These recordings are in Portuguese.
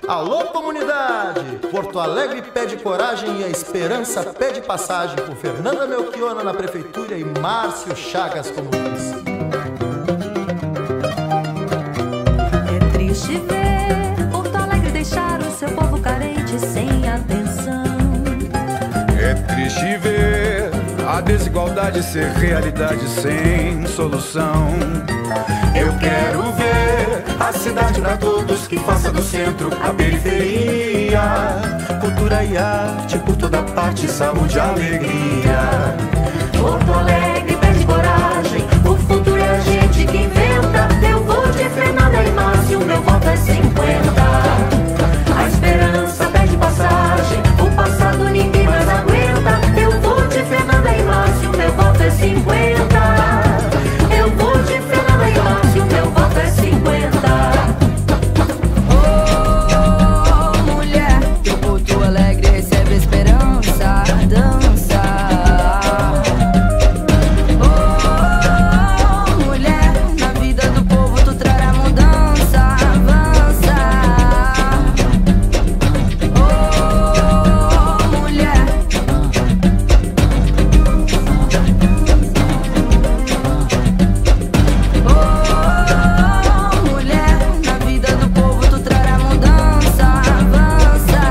Alô, comunidade! Porto Alegre pede coragem e a esperança pede passagem por Fernanda Melchiona na prefeitura e Márcio Chagas como vice. É triste ver Porto Alegre deixar o seu povo carente sem atenção. É triste ver a desigualdade ser realidade sem solução. Eu quero ver a cidade pra todos que faça do centro a periferia. Cultura e arte por toda parte, saúde e alegria. Porto Alegre pede coragem, o futuro é a gente que inventa. Eu vou de Fernanda e Márcio, meu voto é 50. A esperança pede passagem, o passado ninguém mais aguenta. Eu vou de Fernanda e Márcio, meu voto é 50. Eu vou de Fernanda e Márcio, meu voto é 50. Oh, mulher, teu Porto Alegre recebe esperança, dança. Oh, mulher, na vida do povo tu trará mudança, avança. Oh, mulher. Oh, mulher, na vida do povo tu trará mudança, avança.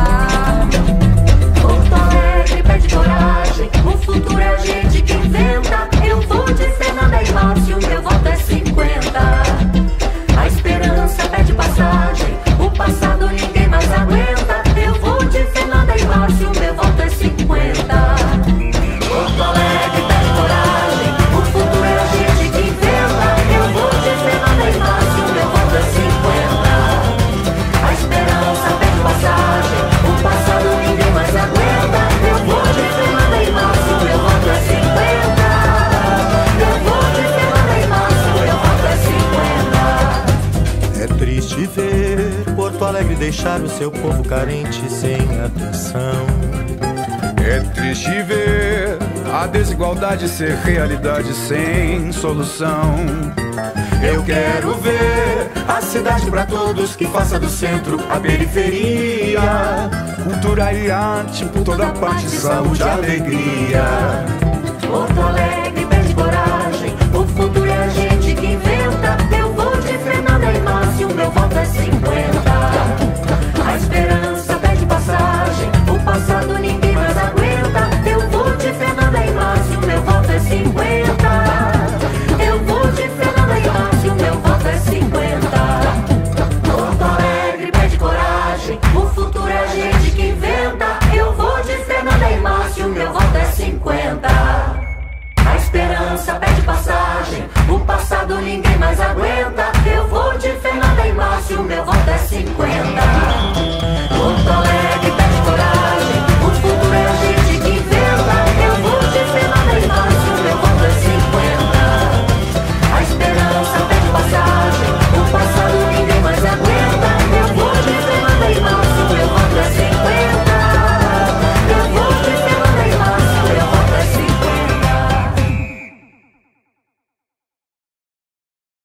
Porto Alegre pede coragem, o futuro é a gente que inventa. Eu vou de Fernanda e Márcio, meu voto é 50. A esperança pede passagem, o passado ninguém mais aguenta. Eu vou de Fernanda e Márcio, meu voto é 50. Porto Alegre pede coragem, o futuro é a gente que inventa. Eu vou de Fernanda e Márcio, meu voto é 50. A esperança pede passagem, o passado ninguém mais aguenta. Eu vou de Fernanda e Márcio, meu voto é 50. Eu vou de Fernanda e Márcio, meu voto é 50. É triste ver Porto Alegre deixar o seu povo carente sem atenção. É triste ver a desigualdade ser realidade sem solução. Eu quero ver a cidade pra todos que faça do centro a periferia. Cultura e arte por toda parte, saúde e alegria. Porto Alegre pede coragem, o futuro é a gente que inventa. Eu vou de Fernanda e Márcio, meu voto é 50. A esperança pede passagem, o passado ninguém mais aguenta. Eu vou de Fernanda e Márcio, meu voto é 50. Eu vou de Fernanda e Márcio, meu voto é 50. Porto Alegre pede coragem, o futuro é a gente que inventa. Eu vou de Fernanda e Márcio, meu voto é 50. A esperança pede passagem, o passado ninguém mais aguenta. Eu vou de Fernanda e Márcio, meu voto é 50.